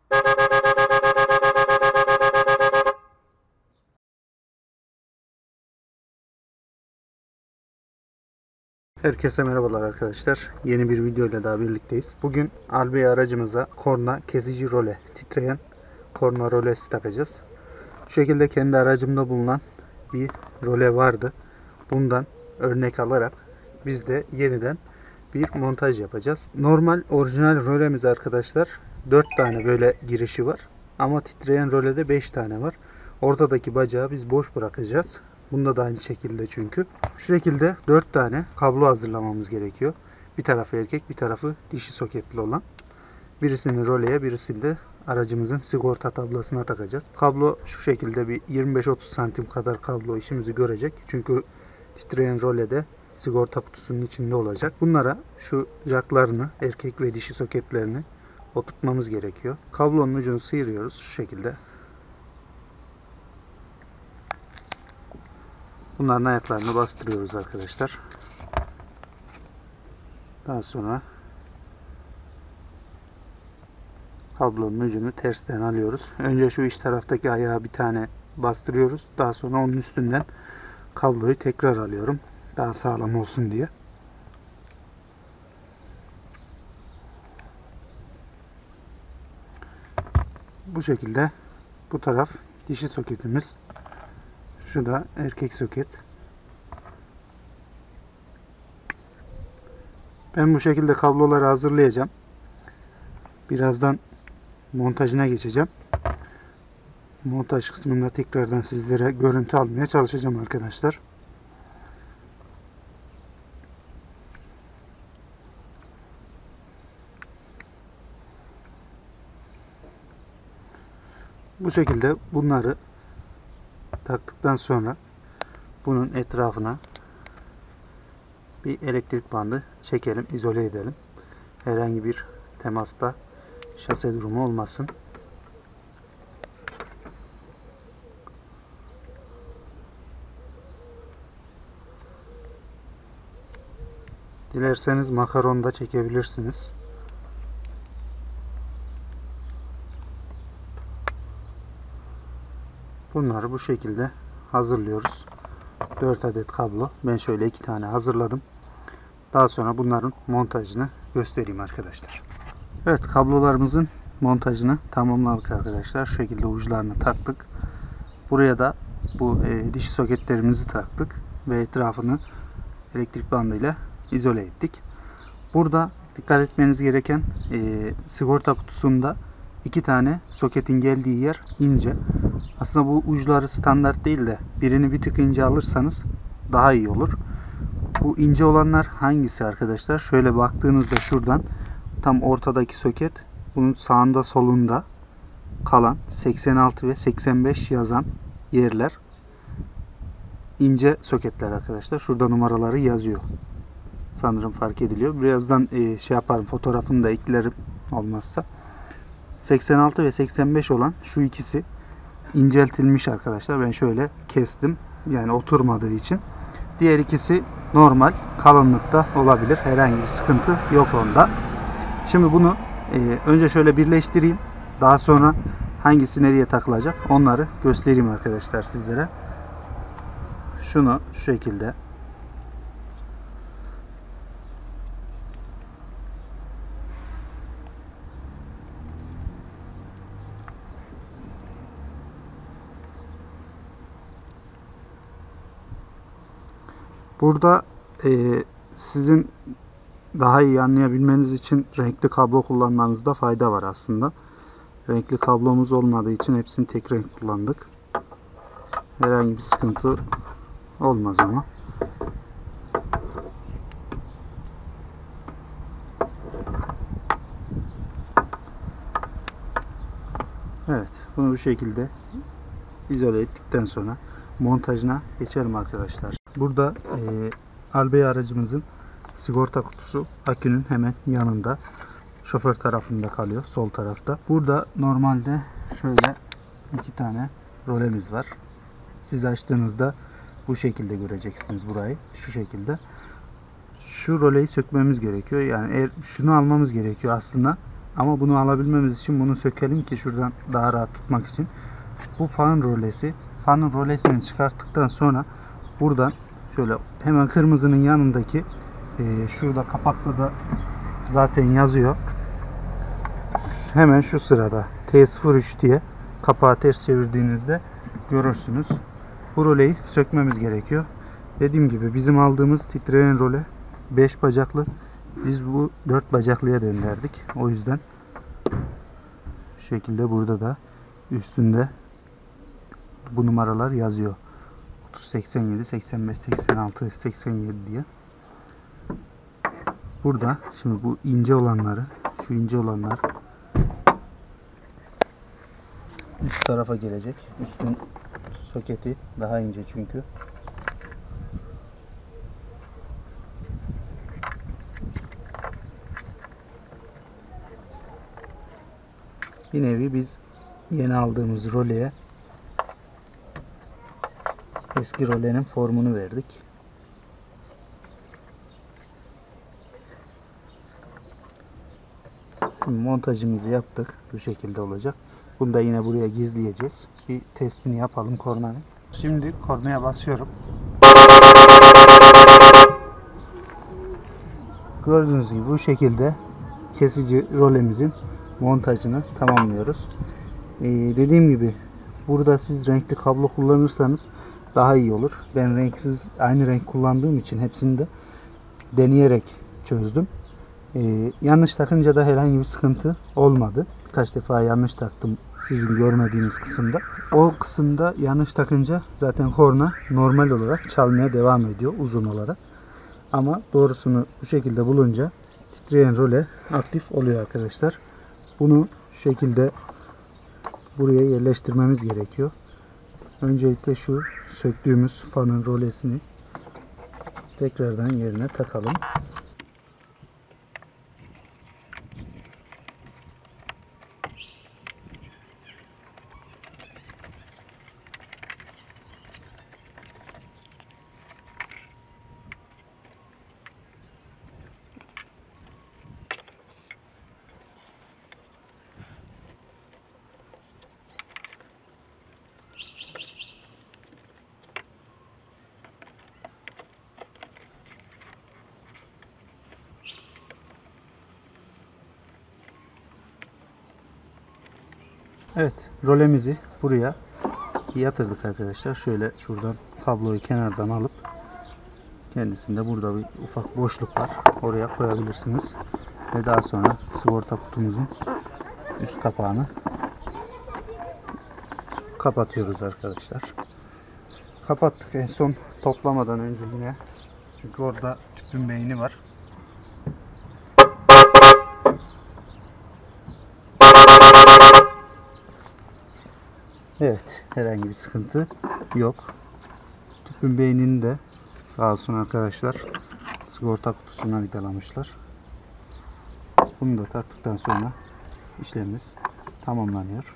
Herkese merhabalar arkadaşlar. Yeni bir video ile daha birlikteyiz. Bugün Albea aracımıza korna kesici role, titreyen korna rolesi takacağız. Şu şekilde kendi aracımda bulunan bir role vardı. Bundan örnek alarak biz de yeniden bir montaj yapacağız. Normal orijinal rolemiz arkadaşlar 4 tane böyle girişi var. Ama titreyen rolede 5 tane var. Ortadaki bacağı biz boş bırakacağız. Bunda da aynı şekilde çünkü. Şu şekilde 4 tane kablo hazırlamamız gerekiyor. Bir tarafı erkek, bir tarafı dişi soketli olan. Birisini roleye, birisini de aracımızın sigorta tablasına takacağız. Kablo şu şekilde bir 25-30 santim kadar kablo işimizi görecek. Çünkü titreyen rolede sigorta kutusunun içinde olacak. Bunlara şu jacklarını, erkek ve dişi soketlerini oturtmamız gerekiyor. Kablonun ucunu sıyırıyoruz şu şekilde. Bunların ayaklarını bastırıyoruz arkadaşlar. Daha sonra kablonun ucunu tersten alıyoruz. Önce şu iç taraftaki ayağı bir tane bastırıyoruz. Daha sonra onun üstünden kabloyu tekrar alıyorum. Daha sağlam olsun diye. Bu şekilde bu taraf dişi soketimiz. Şu da erkek soket. Ben bu şekilde kabloları hazırlayacağım. Birazdan montajına geçeceğim. Montaj kısmında tekrardan sizlere görüntü almaya çalışacağım arkadaşlar. Bu şekilde bunları taktıktan sonra bunun etrafına bir elektrik bandı çekelim, izole edelim. Herhangi bir temasta şase durumu olmasın. Dilerseniz makaron da çekebilirsiniz. Bunları bu şekilde hazırlıyoruz. 4 adet kablo. Ben şöyle 2 tane hazırladım. Daha sonra bunların montajını göstereyim arkadaşlar. Evet, kablolarımızın montajını tamamladık arkadaşlar. Şu şekilde uçlarını taktık. Buraya da bu dişi soketlerimizi taktık ve etrafını elektrik bandıyla izole ettik. Burada dikkat etmeniz gereken sigorta kutusunda 2 tane soketin geldiği yer ince. Aslında bu uçları standart değil de birini bir tık ince alırsanız daha iyi olur. Bu ince olanlar hangisi arkadaşlar? Şöyle baktığınızda şuradan tam ortadaki soket, bunun sağında solunda kalan 86 ve 85 yazan yerler ince soketler arkadaşlar. Şurada numaraları yazıyor. Sanırım fark ediliyor. Birazdan şey yaparım, fotoğrafını da eklerim olmazsa. 86 ve 85 olan şu ikisi inceltilmiş arkadaşlar. Ben şöyle kestim. Yani oturmadığı için. Diğer ikisi normal kalınlıkta olabilir. Herhangi bir sıkıntı yok onda. Şimdi bunu önce şöyle birleştireyim. Daha sonra hangisi nereye takılacak onları göstereyim arkadaşlar sizlere. Şunu şu şekilde burada sizin daha iyi anlayabilmeniz için renkli kablo kullanmanızda fayda var aslında. Renkli kablomuz olmadığı için hepsini tek renk kullandık. Herhangi bir sıkıntı olmaz ama. Evet, bunu bu şekilde izole ettikten sonra montajına geçelim arkadaşlar. Burada Albea aracımızın sigorta kutusu akünün hemen yanında. Şoför tarafında kalıyor, sol tarafta. Burada normalde şöyle 2 tane rolemiz var. Siz açtığınızda bu şekilde göreceksiniz burayı. Şu şekilde. Şu roleyi sökmemiz gerekiyor. Yani şunu almamız gerekiyor aslında. Ama bunu alabilmemiz için bunu sökelim ki şuradan daha rahat tutmak için. Bu fan rolesi. Fanın rolesini çıkarttıktan sonra buradan şöyle hemen kırmızının yanındaki şurada kapakta da zaten yazıyor. Hemen şu sırada T03 diye kapağı ters çevirdiğinizde görürsünüz. Bu roleyi sökmemiz gerekiyor. Dediğim gibi bizim aldığımız titreyen role 5 bacaklı. Biz bu 4 bacaklıya döndürdük. O yüzden şu şekilde burada da üstünde bu numaralar yazıyor. 87, 85, 86, 87 diye. Burada şimdi bu ince olanları, şu ince olanlar üst tarafa gelecek. Üstün soketi daha ince çünkü. Bir nevi biz yeni aldığımız roleye eski rolenin formunu verdik. Şimdi montajımızı yaptık. Bu şekilde olacak. Bunu da yine buraya gizleyeceğiz. Bir testini yapalım kornanın. Şimdi kornaya basıyorum. Gördüğünüz gibi bu şekilde kesici rolemizin montajını tamamlıyoruz. Dediğim gibi burada siz renkli kablo kullanırsanız daha iyi olur. Ben renksiz aynı renk kullandığım için hepsini de deneyerek çözdüm. Yanlış takınca da herhangi bir sıkıntı olmadı. Birkaç defa yanlış taktım sizin görmediğiniz kısımda. O kısımda yanlış takınca zaten korna normal olarak çalmaya devam ediyor uzun olarak. Ama doğrusunu bu şekilde bulunca titreyen role aktif oluyor arkadaşlar. Bunu şu şekilde buraya yerleştirmemiz gerekiyor. Öncelikle şu söktüğümüz fanın rolesini tekrardan yerine takalım. Evet, rolemizi buraya yatırdık arkadaşlar. Şöyle şuradan kabloyu kenardan alıp kendisinde burada bir ufak boşluk var. Oraya koyabilirsiniz. Ve daha sonra sigorta kutumuzun üst kapağını kapatıyoruz arkadaşlar. Kapattık en son toplamadan önce yine. Çünkü orada tüpün beyni var. Evet, herhangi bir sıkıntı yok. Tüpün beynini de sağ olsun arkadaşlar sigorta kutusuna vidalamışlar. Bunu da taktıktan sonra işlemimiz tamamlanıyor.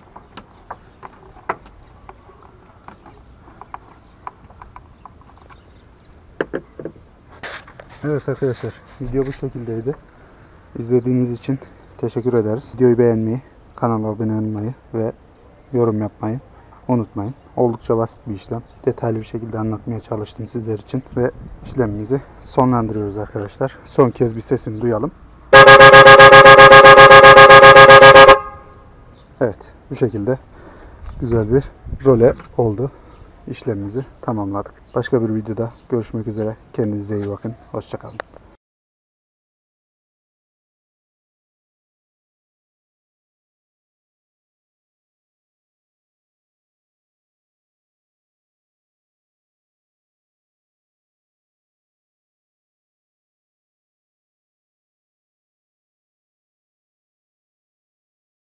Evet arkadaşlar, video bu şekildeydi. İzlediğiniz için teşekkür ederiz. Videoyu beğenmeyi, kanala abone olmayı ve yorum yapmayı unutmayın. Oldukça basit bir işlem. Detaylı bir şekilde anlatmaya çalıştım sizler için ve işlemimizi sonlandırıyoruz arkadaşlar. Son kez bir sesini duyalım. Evet, bu şekilde güzel bir role oldu. İşlemimizi tamamladık. Başka bir videoda görüşmek üzere. Kendinize iyi bakın. Hoşça kalın.